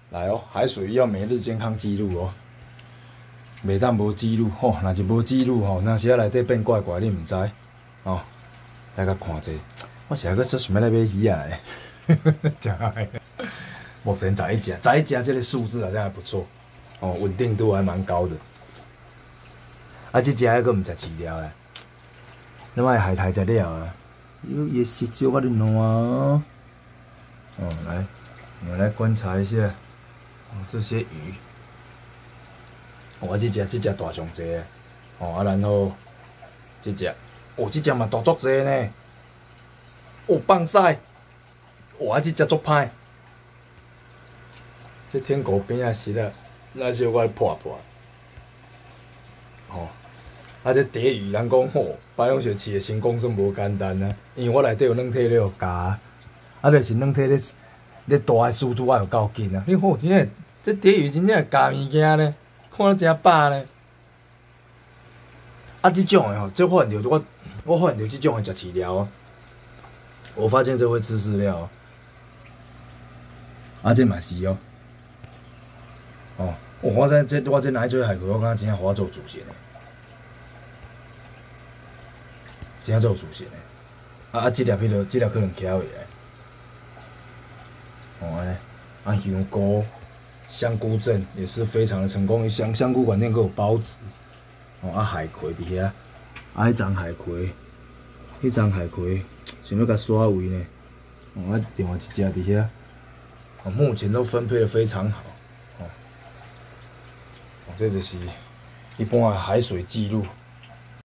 来哦，海水要每日健康记录哦，袂当无记录吼，若是无记录吼，那时啊内底变怪怪，你毋知哦。来甲看者，我是还佫说想要来买鱼啊嘞，真爱。目前11只这个数字好像还不错哦，稳定度还蛮高的。啊，这只还佫毋食饲料嘞，那摆海苔食了啊，也是少啊点哦。哦，来，我们来观察一下哦这些鱼。哦，这只大上济的，哦啊，然后这只，哦，这只嘛大足济呢。哦，放屎！哇，这只足歹。这天狗边仔是啦，那小可破破。吼、哦，啊，这蝶鱼人讲吼，白龙雪饲的成功算无简单啊，因为我内底有软体咧有加，啊，就是软体咧大的速度也有够紧啊。你好，真诶，这蝶鱼真正加物件呢，看了真饱呢。啊，这种的吼，这发现着我发现着这种的食饲料啊。我发现这会吃饲料、哦，啊，这嘛是哦。哦，我这哪一做海葵，我感觉真正好做主线的，真正做主线的。这粒可能徛袂来。哦，安尼，香菇香菇阵也是非常的成功，香菇馆店阁有包子。哦，海葵伫遐，迄张海葵，想要甲刷尾呢。哦，另外一只伫遐，哦，目前都分配得非常好。哦，这就是一般的海水记录。